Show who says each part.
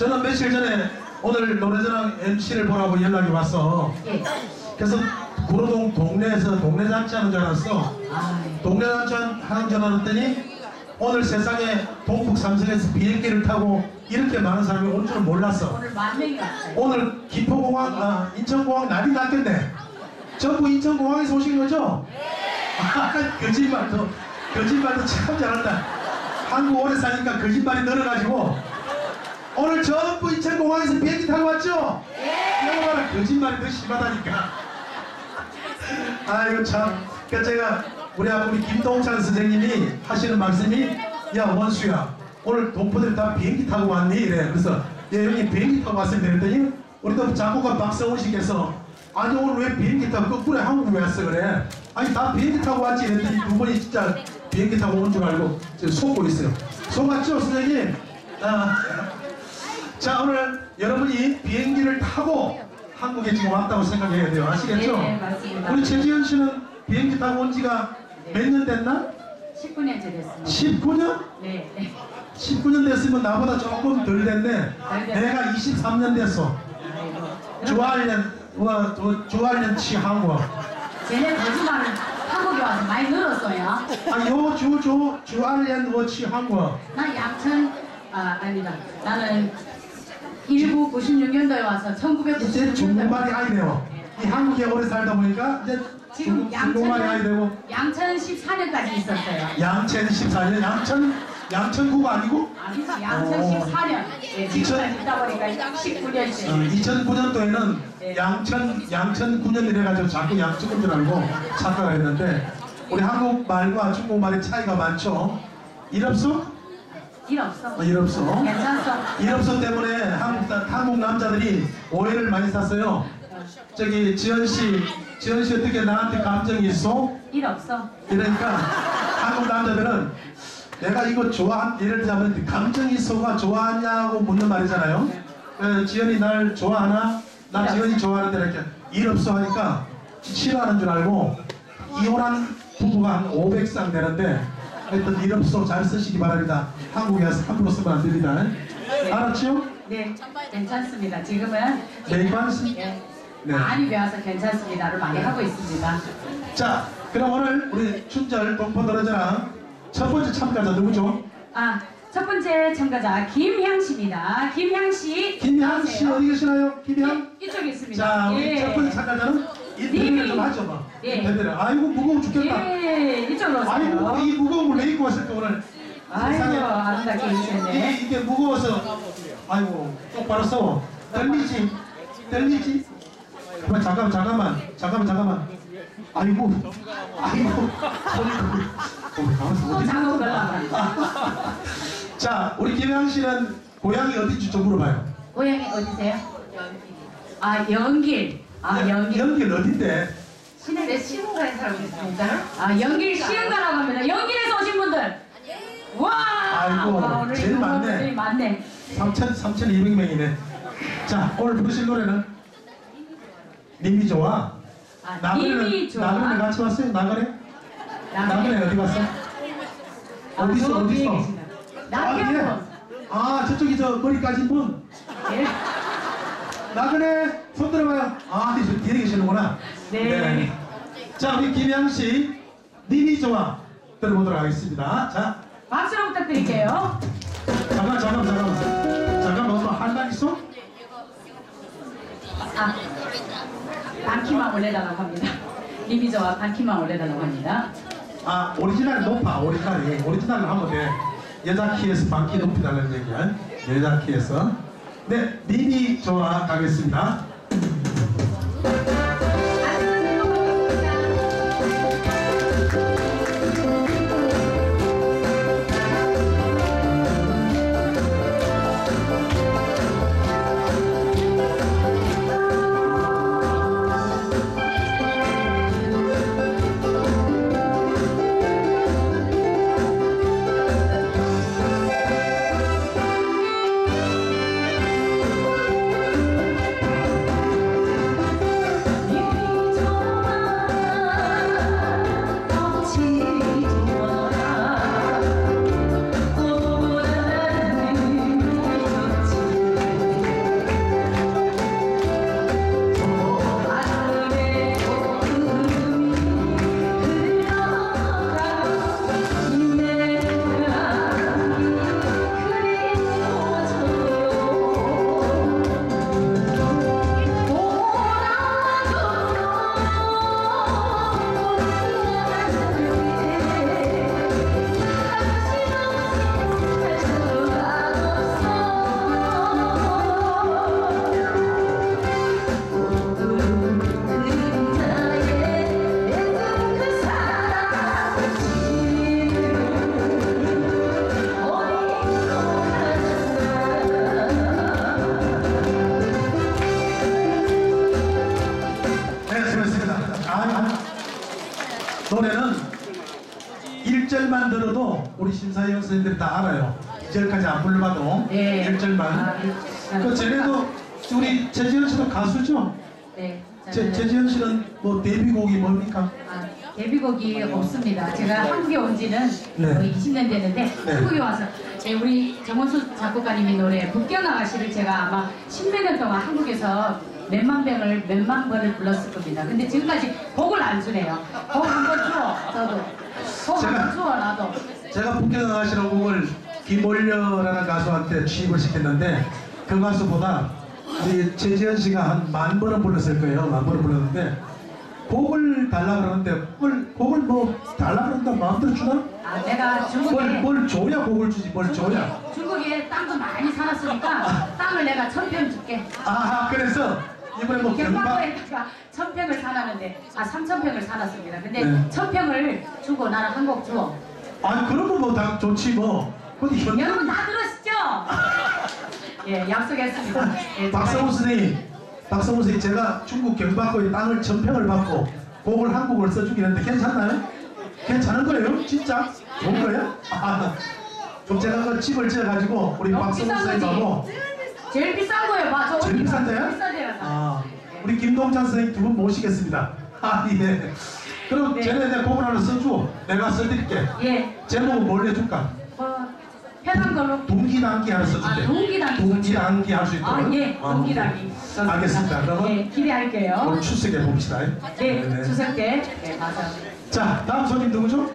Speaker 1: 저는 며칠 전에 오늘 노래자랑 MC를 보라고 연락이 왔어.
Speaker 2: 예.
Speaker 1: 그래서 구로동 동네에서 동네 잔치 하는 줄 알았어.
Speaker 2: 예.
Speaker 1: 동네 잔치 하는 줄 알았더니 오늘 세상에 동북 삼성에서 비행기를 타고 이렇게 많은 사람이 온 줄은 몰랐어.
Speaker 2: 오늘 만 명이 왔어요.
Speaker 1: 오늘 기포공항, 인천공항 난리 났겠네. 전부 인천공항에서 오신 거죠? 거짓말도 참 잘한다. 한국 오래 사니까 거짓말이 늘어가지고 오늘 전부 인천공항에서 비행기 타고 왔죠? 이거 봐라, 거짓말이 더 심하다니까. 아이고 참. 그러니까 제가 우리 김동찬 선생님이 하시는 말씀이, 야 원수야, 오늘 동포들이 다 비행기 타고 왔니? 이래. 그래서 예 형님 비행기 타고 왔어요. 그랬더니 우리 작곡가 박성훈 씨께서 아니 오늘 왜 비행기 타고 거꾸로 한국 왜 왔어? 그래. 아니 다 비행기 타고 왔지. 그랬더니 두 분이 진짜 비행기 타고 온 줄 알고 속고 있어요. 속았죠 선생님? 자 오늘 여러분이 비행기를 타고 한국에 지금 왔다고 생각해야 돼요. 아시겠죠?
Speaker 2: 네, 맞습니다.
Speaker 1: 우리 최지현 씨는 비행기 타고 온 지가 몇 년 됐나?
Speaker 2: 19년째 됐습니다.
Speaker 1: 19년?
Speaker 2: 네.
Speaker 1: 19년 됐으면 나보다 조금 덜 됐네. 내가 23년 됐어. 주알년 치한국.
Speaker 2: 쟤네 거짓말은 한국에 와서 많이 늘었어요.
Speaker 1: 주알년 치한국.
Speaker 2: 나 아니다. 나는 1996년도에 와서
Speaker 1: 이제
Speaker 2: 1996년도에
Speaker 1: 중국말이 아니네요. 이 한국에 오래 살다 보니까 이제
Speaker 2: 지금
Speaker 1: 중국말이 아니 되고.
Speaker 2: 양천 14년까지 있었어요.
Speaker 1: 양천 14년? 양천구가 아니고?
Speaker 2: 아니지, 양천 14년. 네, 지금까지 있다 보니까 19년째.
Speaker 1: 2009년도에는
Speaker 2: 네.
Speaker 1: 양천 9년 이래가지고 자꾸 양천인 줄 알고 착각을 했는데, 우리 한국말과 중국말의 차이가 많죠? 일 없어?
Speaker 2: 일 없어.
Speaker 1: 일 없어.
Speaker 2: 괜찮았어.
Speaker 1: 일 없어 때문에 한국 남자들이 오해를 많이 샀어요. 저기 지현 씨 어떻게 나한테 감정이 있어?
Speaker 2: 일 없어.
Speaker 1: 이러니까 한국 남자들은 내가 이거 예를 들자면 감정이 있어가 좋아하냐고 묻는 말이잖아요. 지현이 날 좋아하나? 나 지현이 좋아하는데 이렇게 일 없어 하니까 싫어하는 줄 알고, 이혼한 부부가 한 500쌍 되는데 하여튼 일 없어 잘 쓰시기 바랍니다. 한국에 와서 함부로 쓰면 안 됩니다. 알았죠?
Speaker 2: 네, 괜찮습니다. 지금은
Speaker 1: 네, 관심. 네.
Speaker 2: 많이 배워서 괜찮습니다를 많이 하고 있습니다.
Speaker 1: 자, 그럼 오늘 우리 춘절 동포 노래자랑 첫 번째 참가자 누구죠?
Speaker 2: 첫 번째 참가자 김향 씨입니다. 김향 씨.
Speaker 1: 김향 씨 어디 계시나요? 김향?
Speaker 2: 네, 이쪽에 있습니다.
Speaker 1: 자, 우리
Speaker 2: 예.
Speaker 1: 첫 번째 참가자는 인터뷰를 좀 하죠, 봐.
Speaker 2: 예.
Speaker 1: 인터뷰를. 아이고 무거워 죽겠다.
Speaker 2: 예, 이쪽으로 오세요.
Speaker 1: 아이고 이 무거운 걸 왜 입고 왔을까 오늘?
Speaker 2: 아이고, 아름답게 입으셨네.
Speaker 1: 이게 무거워서, 아이고 똑바로 서. 떨리지? 잠깐만. 아이고.
Speaker 2: 또 작업 걸라.
Speaker 1: 자, 우리 김향 씨는 고향이 어딘지 좀 물어봐요.
Speaker 2: 고향이 어디세요? 연길. 연길.
Speaker 1: 연길 어딘데?
Speaker 2: 내 시흥가에 살고 있습니다. 연길 시흥가라고 합니다. 연길에서 오신 분들. 와!
Speaker 1: 아이고,
Speaker 2: 오늘
Speaker 1: 제일 많네.
Speaker 2: 분들이 많네.
Speaker 1: 3,200명이네. 자, 오늘 부르실 노래는 님이 좋아.
Speaker 2: 님이 좋아.
Speaker 1: 나그네 같이 왔어요? 나그네 어디 갔어? 어딨어?
Speaker 2: 남편분.
Speaker 1: 저쪽이 저 머리 까진 분.
Speaker 2: 예.
Speaker 1: 나그네 손 들어봐요. 저 뒤에 계시는구나.
Speaker 2: 네.
Speaker 1: 자, 우리 김양 씨, 님이 좋아 들어보도록 하겠습니다. 자,
Speaker 2: 박수로 부탁드릴게요.
Speaker 1: 잠깐만, 할 말 있어?
Speaker 2: 반키만 올려달라고 합니다. 님이 좋아 반키만 올려달라고 합니다.
Speaker 1: 오리지널이 높아. 오리지널로 하면 돼. 여자 키에서 반키 높이 달라는 얘기야. 여자 키에서. 네, 님이 좋아 가겠습니다. 들어도 우리 심사위원 선생님들이 다 알아요. 2절까지 안 불러봐도
Speaker 2: 네.
Speaker 1: 1절만.
Speaker 2: 아,
Speaker 1: 그 전에도 우리 최지현 씨도 가수죠?
Speaker 2: 네.
Speaker 1: 최지현 씨는 뭐 데뷔곡이 뭡니까?
Speaker 2: 아, 데뷔곡이 없습니다. 제가 한국에 온 지는
Speaker 1: 네.
Speaker 2: 거의 20년 됐는데
Speaker 1: 네.
Speaker 2: 한국에 와서 우리 정원수 작곡가님의 노래 북경 아가씨를 제가 아마 10몇 년 동안 한국에서 몇만 번을 불렀을 겁니다. 근데 지금까지 곡을 안 주네요. 곡 한번 줘, 저도. 곡 한번 줘, 나도.
Speaker 1: 제가 북경 아가씨라는 곡을 김올려라는 가수한테 취입을 시켰는데 그 가수보다 우리 최지현 씨가 한 10,000번은 불렀을 거예요. 10,000번을 불렀는데 곡을 달라 그러는데 곡을 뭐 달라 그런다 마음대로 주나?
Speaker 2: 아, 내가 중국에
Speaker 1: 뭘 줘야 곡을 주지 뭘 줘야.
Speaker 2: 중국에 땅도 많이 살았으니까 땅을 내가 1000평 줄게.
Speaker 1: 아 그래서 이번에 뭐 경박
Speaker 2: 경마고에다가 1000평을 사놨는데 3000평을 사놨습니다. 근데
Speaker 1: 네.
Speaker 2: 1000평을 주고 나는 한 곡 줘.
Speaker 1: 아니 그러면 뭐 다 좋지 뭐. 근데
Speaker 2: 여러분
Speaker 1: 현장
Speaker 2: 다 들으시죠? 예, 약속했습니다. 예,
Speaker 1: 박성우 선생님, 박성우 선생님 제가 중국 경박고의 땅을 1000평을 받고 곡을 한 곡을 써주긴 했는데 괜찮나요? 괜찮은 거예요? 진짜? 좋은 거예요? 아, 그럼 제가 그 집을 지어가지고 우리
Speaker 2: 너무
Speaker 1: 박성우
Speaker 2: 비싼
Speaker 1: 선생님하고
Speaker 2: 제일 비싼 거예요. 봐, 저
Speaker 1: 제일 비싼 데요?
Speaker 2: 비싼 데라.
Speaker 1: 아, 우리 김동찬 선생님 두 분 모시겠습니다. 아 예. 그럼
Speaker 2: 네.
Speaker 1: 쟤네 내 곡을 하나 써줘. 내가 써드릴게.
Speaker 2: 예,
Speaker 1: 제목은 뭘 해줄까?
Speaker 2: 편한 걸로.
Speaker 1: 동기단기 하나 써줄게.
Speaker 2: 아, 동기단기.
Speaker 1: 동기단기 할 수 있도록.
Speaker 2: 아, 예, 동기단기.
Speaker 1: 알겠습니다. 그러면
Speaker 2: 예, 기대할게요.
Speaker 1: 오늘 출석해 봅시다.
Speaker 2: 네, 추석 때. 네, 맞아.
Speaker 1: 자, 다음 손님 누구죠?